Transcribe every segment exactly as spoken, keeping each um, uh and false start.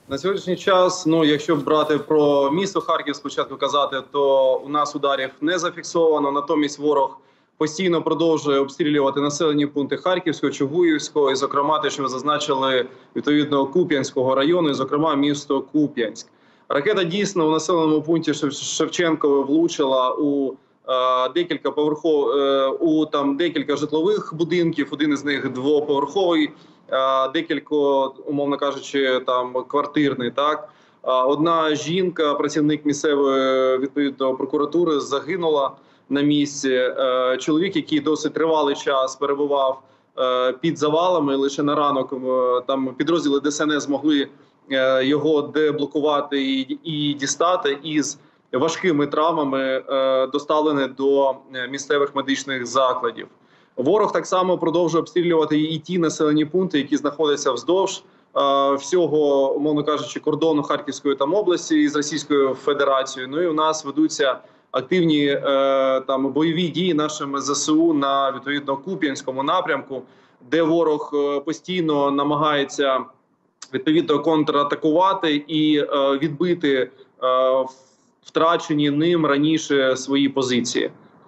На сьогоднішній час, ну якщо брати про місто Харків спочатку казати, то у нас ударів не зафіксовано. Натомість ворог постійно продовжує обстрілювати населені пункти Харківського, Чугуївського і, зокрема, те, що ви зазначили, відповідно, Куп'янського району, і, зокрема, місто Куп'янськ. Ракета дійсно у населеному пункті Шевченкове влучила у е, декілька поверхов, е, у там декілька житлових будинків. Один із них двоповерховий, е, декілька, умовно кажучи, там квартирний. Так, е, одна жінка, працівник місцевої відповідно прокуратури, загинула на місці. Е, чоловік, який досить тривалий час перебував е, під завалами, лише на ранок е, там підрозділи Де Ес En Ес змогли його деблокувати і, і дістати, із важкими травмами е, доставлений до місцевих медичних закладів. Ворог так само продовжує обстрілювати і ті населені пункти, які знаходяться вздовж е, всього, умовно кажучи, кордону Харківської там області із Російською Федерацією. Ну і у нас ведуться активні е, там бойові дії нашими Зе Се У на відповідно Куп'янському напрямку, де ворог е, постійно намагається відповідно контратакувати і е, відбити е, втрачені ним раніше свої позиції.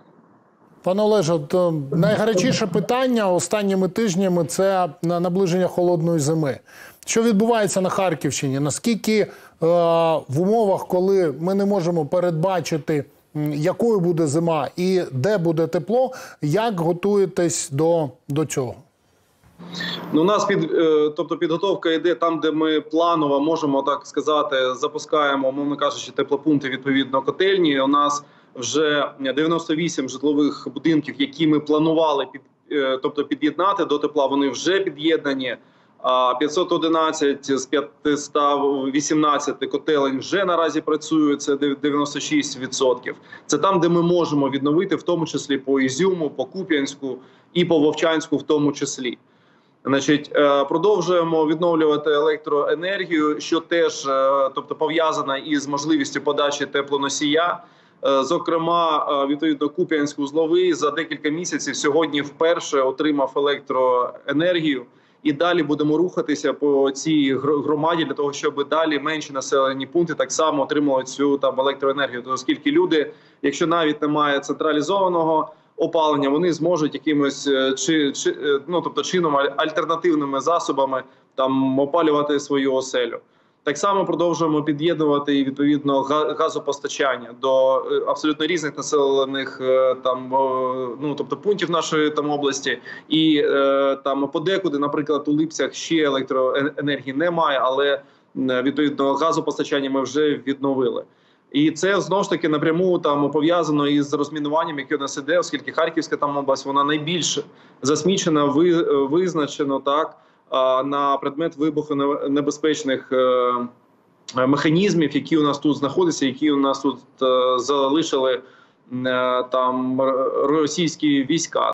Пане Олеже, найгарячіше питання останніми тижнями – це наближення холодної зими. Що відбувається на Харківщині? Наскільки е, в умовах, коли ми не можемо передбачити, якою буде зима і де буде тепло, як готуєтесь до, до цього? Ну, у нас під, тобто підготовка йде там, де ми планово, можемо так сказати, запускаємо, мовно кажучи, теплопункти відповідно котельні. У нас вже дев'яносто вісім житлових будинків, які ми планували під, тобто під'єднати до тепла, вони вже під'єднані. А п'ятсот одинадцять з п'ятсот вісімнадцяти котелень вже наразі працюють, це дев'яносто шість відсотків. Це там, де ми можемо відновити, в тому числі по Ізюму, по Куп'янську і по Вовчанську в тому числі. Значить, продовжуємо відновлювати електроенергію, що теж, тобто, пов'язана із можливістю подачі теплоносія. Зокрема, відповідно, Куп'янськ-Узловий за декілька місяців сьогодні вперше отримав електроенергію. І далі будемо рухатися по цій громаді для того, щоб далі менші населені пункти так само отримали цю там електроенергію. Оскільки люди, якщо навіть немає централізованого опалення, вони зможуть якимось чи, чи ну тобто чином альтернативними засобами там опалювати свою оселю. Так само продовжуємо під'єднувати відповідно газопостачання до абсолютно різних населених там ну тобто пунктів нашої там області, і там подекуди, наприклад, у Липцях ще електроенергії немає, але відповідно газопостачання ми вже відновили. І це знову ж таки напряму там пов'язано із розмінуванням, яке у нас іде, оскільки Харківська там область вона найбільш засмічена, ви, визначено так на предмет вибухонебезпечних механізмів, які у нас тут знаходяться, які у нас тут залишили там російські війська.